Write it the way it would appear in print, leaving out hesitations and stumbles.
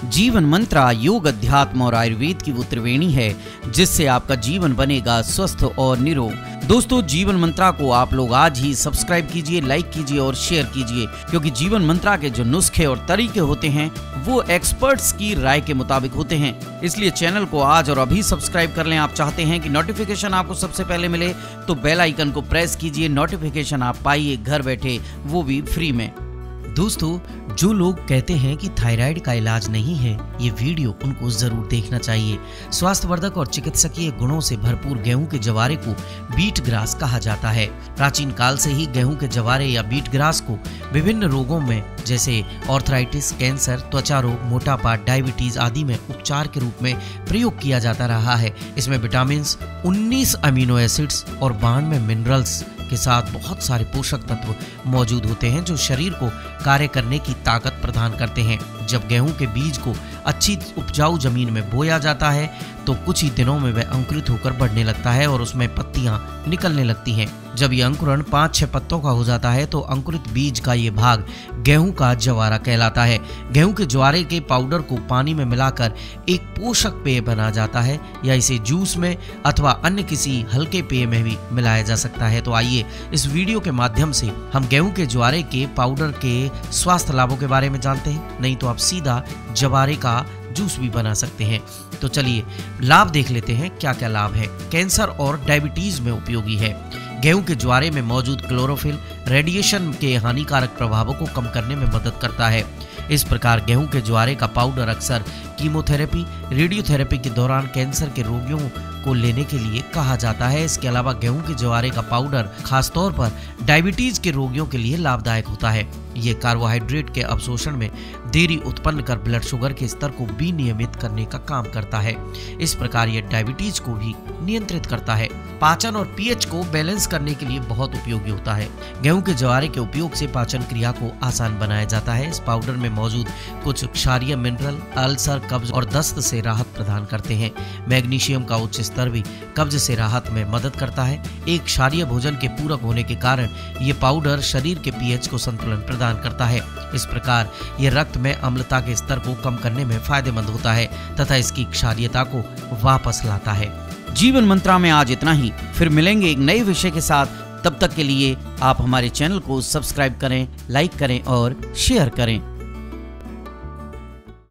जीवन मंत्रा योग, अध्यात्म और आयुर्वेद की वो त्रिवेणी है जिससे आपका जीवन बनेगा स्वस्थ और निरोग। दोस्तों, जीवन मंत्रा को आप लोग आज ही सब्सक्राइब कीजिए, लाइक कीजिए और शेयर कीजिए, क्योंकि जीवन मंत्रा के जो नुस्खे और तरीके होते हैं वो एक्सपर्ट्स की राय के मुताबिक होते हैं। इसलिए चैनल को आज और अभी सब्सक्राइब कर लें। आप चाहते हैं कि नोटिफिकेशन आपको सबसे पहले मिले तो बेल आइकन को प्रेस कीजिए, नोटिफिकेशन आप पाइए घर बैठे, वो भी फ्री में। दोस्तों, जो लोग कहते हैं कि थायराइड का इलाज नहीं है, ये वीडियो उनको जरूर देखना चाहिए। स्वास्थ्यवर्धक और चिकित्सकीय गुणों से भरपूर गेहूं के जवारे को बीट ग्रास कहा जाता है। प्राचीन काल से ही गेहूं के जवारे या बीट ग्रास को विभिन्न रोगों में जैसे ऑर्थराइटिस, कैंसर, त्वचा रोग, मोटापा, डायबिटीज आदि में उपचार के रूप में प्रयोग किया जाता रहा है। इसमें विटामिन, 19 अमीनो एसिड्स और 92 मिनरल्स के साथ बहुत सारे पोषक तत्व मौजूद होते हैं जो शरीर को कार्य करने की ताकत प्रदान करते हैं। जब गेहूं के बीज को अच्छी उपजाऊ जमीन में बोया जाता है तो कुछ ही दिनों में वह अंकुरित होकर बढ़ने लगता है और उसमें पत्तियां निकलने लगती हैं। जब यह अंकुरण 5-6 पत्तों का हो जाता है तो अंकुरित बीज का ये भाग गेहूं का जवारा कहलाता है। गेहूं के जवारे के पाउडर को पानी में मिलाकर एक पोषक पेय बना जाता है या इसे जूस में अथवा अन्य किसी हल्के पेय में भी मिलाया जा सकता है। तो आइए इस वीडियो के माध्यम से हम गेहूं के जवारे के पाउडर के स्वास्थ्य लाभों के बारे में जानते हैं। नहीं तो आप सीधा जवारे का जूस भी बना सकते हैं। तो चलिए लाभ देख लेते हैं क्या क्या लाभ है। कैंसर और डायबिटीज में उपयोगी है। गेहूं के ज्वारे में मौजूद क्लोरोफिल रेडिएशन के हानिकारक प्रभावों को कम करने में मदद करता है। इस प्रकार गेहूं के ज्वारे का पाउडर अक्सर कीमोथेरेपी, रेडियोथेरेपी के दौरान कैंसर के रोगियों को लेने के लिए कहा जाता है। इसके अलावा गेहूं के ज्वारे का पाउडर खासतौर पर डायबिटीज के रोगियों के लिए लाभदायक होता है। ये कार्बोहाइड्रेट के अवशोषण में देरी उत्पन्न कर ब्लड शुगर के स्तर को विनियमित करने का काम करता है। इस प्रकार यह डायबिटीज को भी नियंत्रित करता है। पाचन और पीएच को बैलेंस करने के लिए बहुत उपयोगी होता है। गेहूं के ज्वारे के उपयोग से पाचन क्रिया को आसान बनाया जाता है। इस पाउडर में मौजूद कुछ क्षारीय मिनरल अल्सर, कब्ज और दस्त से राहत प्रदान करते हैं। मैग्नीशियम का उच्च स्तर भी कब्ज से राहत में मदद करता है। एक क्षारीय भोजन के पूरक होने के कारण ये पाउडर शरीर के पीएच को संतुलन प्रदान करता है। इस प्रकार ये रक्त में अम्लता के स्तर को कम करने में फायदेमंद होता है तथा इसकी क्षारीयता को वापस लाता है। जीवन मंत्रा में आज इतना ही, फिर मिलेंगे एक नए विषय के साथ। तब तक के लिए आप हमारे चैनल को सब्सक्राइब करें, लाइक करें और शेयर करें।